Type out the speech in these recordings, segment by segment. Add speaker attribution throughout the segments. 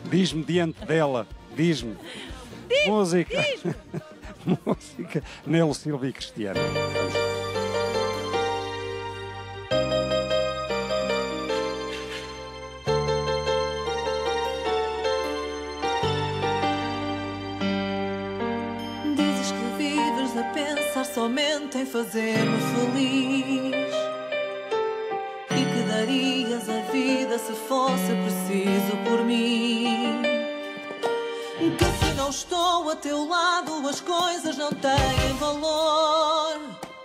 Speaker 1: Diz-me diante dela, diz-me. Música. Música. Nelo Silva e Cristiano.
Speaker 2: Dizes que vives a pensar somente em fazer-me feliz e que darias a vida se fosse preciso por mim. Que se não estou a teu lado as coisas não têm valor,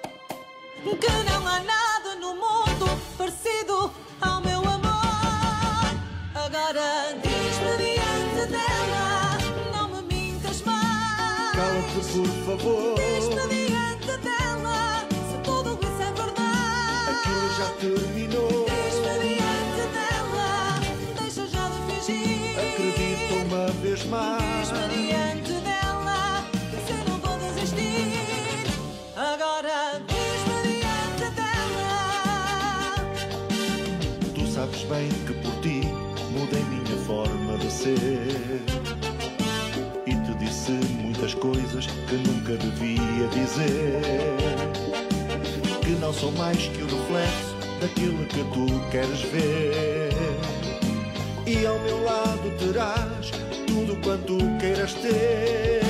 Speaker 2: que não há nada no mundo parecido ao meu amor. Agora diz-me diante dela, não me mintas mais.
Speaker 3: Cala-te, por favor.
Speaker 2: Diz-me diante dela, se tudo isso é verdade.
Speaker 3: Aquilo já terminou.
Speaker 2: Diz-me diante dela, deixa já de fingir.
Speaker 3: Acredita uma vez mais.
Speaker 2: Diz-me diante dela, que assim não vou desistir. Agora diz-me diante dela.
Speaker 3: Tu sabes bem que por ti mudei minha forma de ser e te disse muitas coisas que nunca devia dizer, que não sou mais que o reflexo daquilo que tu queres ver, e ao meu lado terás tudo quanto queiras ter.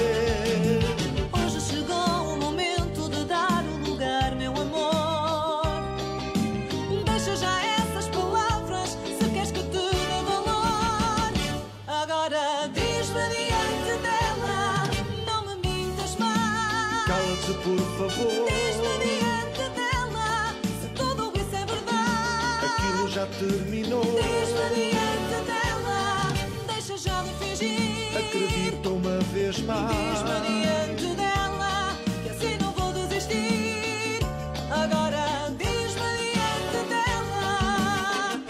Speaker 2: Hoje chegou o momento de dar o lugar, meu amor. Deixa já essas palavras, se queres que te dê valor. Agora diz-me diante dela, não me mintas mais.
Speaker 3: Cala-te, por favor.
Speaker 2: Diz-me diante dela, se tudo isso é verdade.
Speaker 3: Aquilo já terminou.
Speaker 2: Diz-me diante dela, deixa já de fingir.
Speaker 3: Acredita uma vez mais.
Speaker 2: Diz-me diante dela, que assim não vou desistir. Agora diz-me diante dela.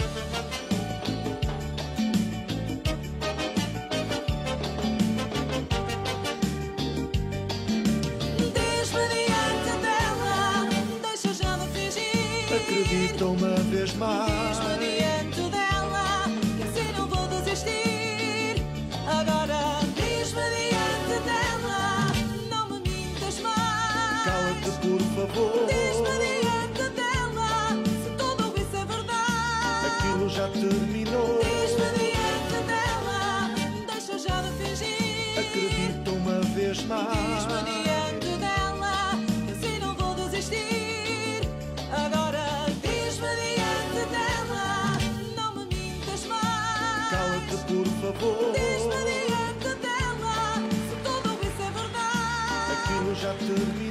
Speaker 2: Diz-me diante dela, deixa já de fingir.
Speaker 3: Acredita uma vez mais.
Speaker 2: Diz-me diante dela, que assim não vou desistir. Agora diz-me diante dela, não me mintas mais.
Speaker 3: Cala-te, por favor.
Speaker 2: Diz-me diante dela, se tudo isso é verdade.
Speaker 3: Aquilo já terminou.
Speaker 2: Diz-me diante dela, deixa já de fingir.
Speaker 3: Acredita uma vez mais.
Speaker 2: Diz-me diante dela, que assim não vou desistir. Agora diz-me diante dela, não me mintas mais.
Speaker 3: Cala-te, por favor.
Speaker 2: Diz-me diante dela, se tudo isso é verdade.
Speaker 3: Aquilo já terminou.